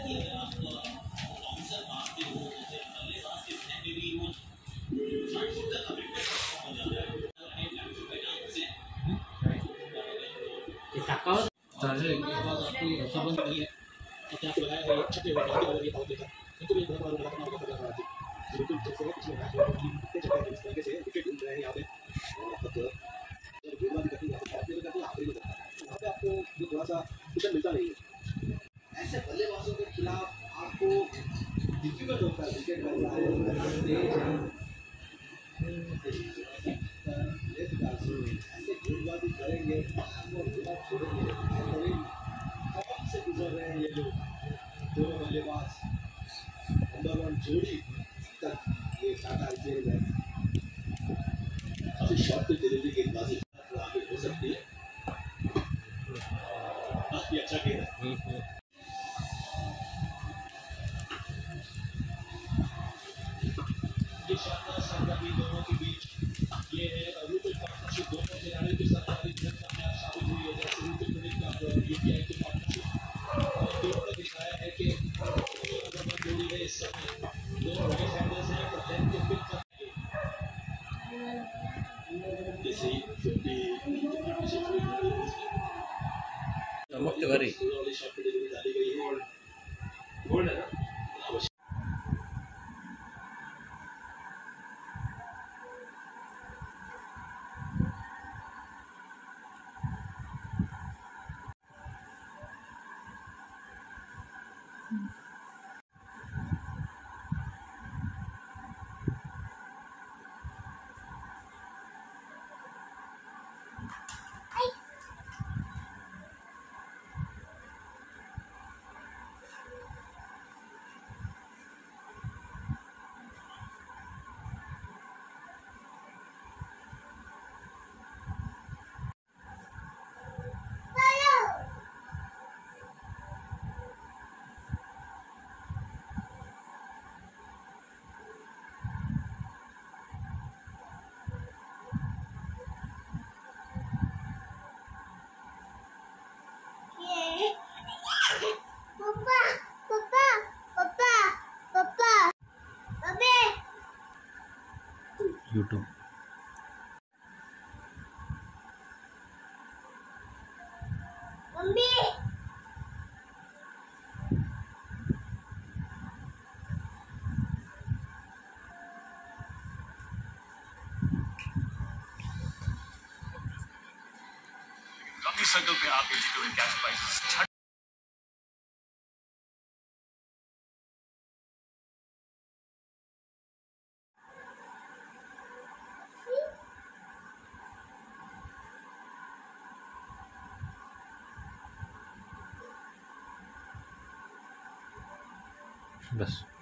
थोड़ा सा मिलता नहीं है। ऐसे बल्लेबाजों के खिलाफ आपको डिफिकल्ट होता है। विकेट ऐसे गेंदबाजी करेंगे छोड़ेंगे से गुजर रहे हैं ये लोग दोनों बल्लेबाज। नंबर 1 जोड़ी तक ये टाटा जेल है। काफी शॉर्ट पे डिलीवरी गेंदबाजी तो आगे हो सकती है। काफी अच्छा खेल है। ये शानदार संग्रामी दोनों के बीच ये है रूपल पार्टनरशिप दोनों खिलाड़ियों के साथ साबित हुई है। जैसे रूपल क्रिकेट का यूपीआई की पार्टनरशिप और दोनों ने दिखाया है कि जोड़ी है इस समय दोनों राइट हैंडर्स हैं और लेफ्ट को पिक कर जैसे 50 मुक्त भरी शॉट पे डिलीवरी डाली गई है। गोल्ड है ना। YouTube सर्कल पे आपके जीते हुए कैश प्राइजेस बस।